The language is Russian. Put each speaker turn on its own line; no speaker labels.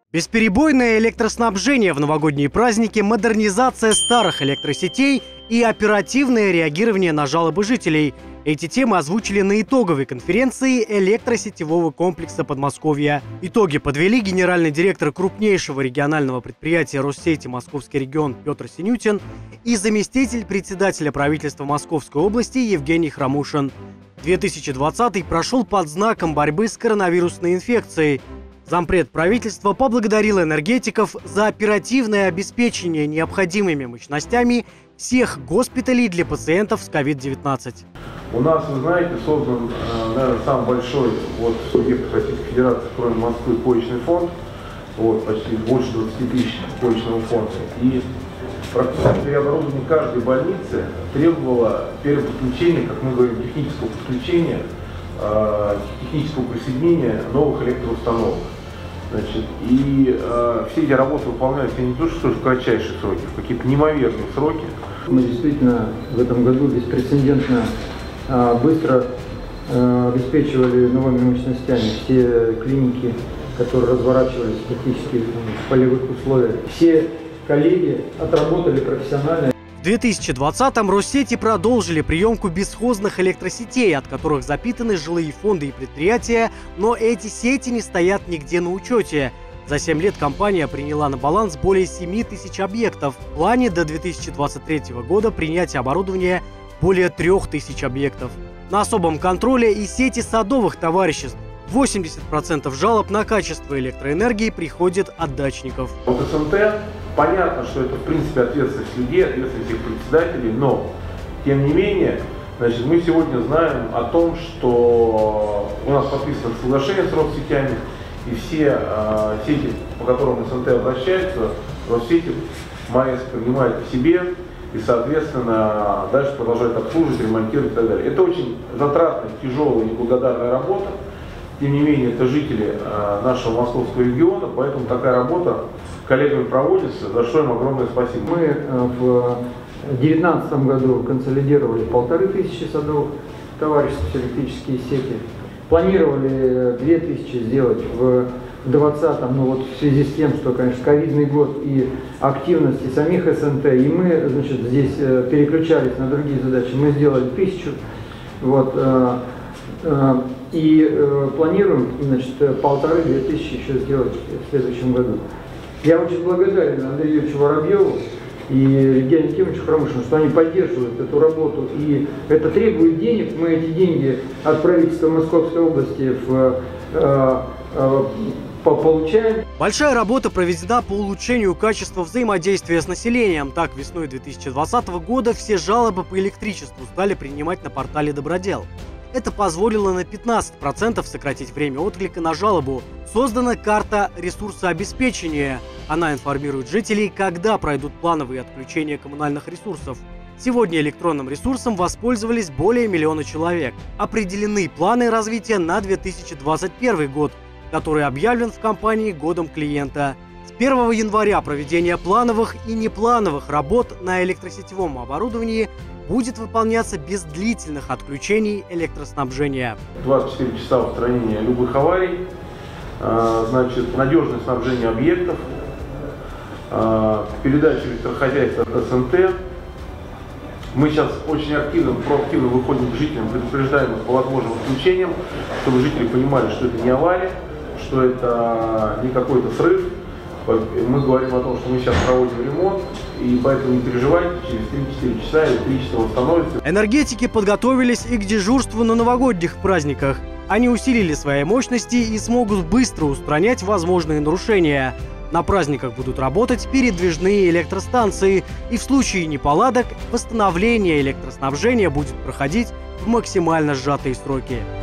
Бесперебойное электроснабжение в новогодние праздники, модернизация старых электросетей и оперативное реагирование на жалобы жителей. Эти темы озвучили на итоговой конференции электросетевого комплекса Подмосковья. Итоги подвели генеральный директор крупнейшего регионального предприятия Россети Московский регион Петр Синютин и заместитель председателя правительства Московской области Евгений Хромушин. 2020 прошел под знаком борьбы с коронавирусной инфекцией. Зампред правительства поблагодарил энергетиков за оперативное обеспечение необходимыми мощностями всех госпиталей для пациентов с COVID-19.
У нас, вы знаете, создан, наверное, самый большой в субъектах Российской Федерации, кроме Москвы, поечный фонд. Почти больше 20 тысяч поечного фонда. И практически переоборудование каждой больницы требовало переподключения, как мы говорим, технического подключения, технического присоединения новых электроустановок. Все эти работы выполняются не то, что в кратчайшие сроки, в какие-то неимоверные сроки.
Мы действительно в этом году беспрецедентно быстро обеспечивали новыми мощностями все клиники, которые разворачивались практически в полевых условиях. Все коллеги отработали профессионально.
В 2020-м Россети продолжили приемку бесхозных электросетей, от которых запитаны жилые фонды и предприятия, но эти сети не стоят нигде на учете. За 7 лет компания приняла на баланс более 7 тысяч объектов. В плане до 2023 года принять оборудование более 3000 объектов. На особом контроле и сети садовых товариществ. 80% жалоб на качество электроэнергии приходит от дачников.
СНТ, понятно, что это в принципе ответственность людей, ответственность их председателей, но тем не менее, мы сегодня знаем о том, что у нас подписано соглашение с Россетями, и все сети, по которым СНТ обращаются, Россети МАЭС принимает к себе и, соответственно, дальше продолжает обслуживать, ремонтировать и так далее. Это очень затратная, тяжелая, неблагодарная работа. Тем не менее, это жители нашего московского региона, поэтому такая работа коллегами проводится, за что им огромное спасибо.
Мы в 2019 году консолидировали 1500 садовых товариществ, электрические сети. Планировали 2000 сделать в 2020, в связи с тем, что, конечно, ковидный год и активности самих СНТ, и мы, здесь переключались на другие задачи, мы сделали 1000. И планируем, 1500-2000 еще сделать в следующем году. Я очень благодарен Андрею Юрьевичу Воробьеву и Евгению Ефимовичу Хромушину, что они поддерживают эту работу. И это требует денег. Мы эти деньги от правительства Московской области получаем.
Большая работа проведена по улучшению качества взаимодействия с населением. Так, весной 2020 года все жалобы по электричеству стали принимать на портале Добродел. Это позволило на 15% сократить время отклика на жалобу. Создана карта ресурсообеспечения. Она информирует жителей, когда пройдут плановые отключения коммунальных ресурсов. Сегодня электронным ресурсом воспользовались более 1 миллиона человек. Определены планы развития на 2021 год, который объявлен в компании годом клиента. С 1 января проведение плановых и неплановых работ на электросетевом оборудовании будет выполняться без длительных отключений электроснабжения.
24 часа устранения любых аварий, надежное снабжение объектов, передача электрохозяйства от СНТ. Мы сейчас очень активно, проактивно выходим к жителям, предупреждаем их по возможным отключениям, чтобы жители понимали, что это не авария, что это не какой-то срыв. Мы говорим о том, что мы сейчас проводим ремонт, и поэтому не переживайте, через 3-4 часа электричество восстановится.
Энергетики подготовились и к дежурству на новогодних праздниках. Они усилили свои мощности и смогут быстро устранять возможные нарушения. На праздниках будут работать передвижные электростанции, и в случае неполадок восстановление электроснабжения будет проходить в максимально сжатые сроки.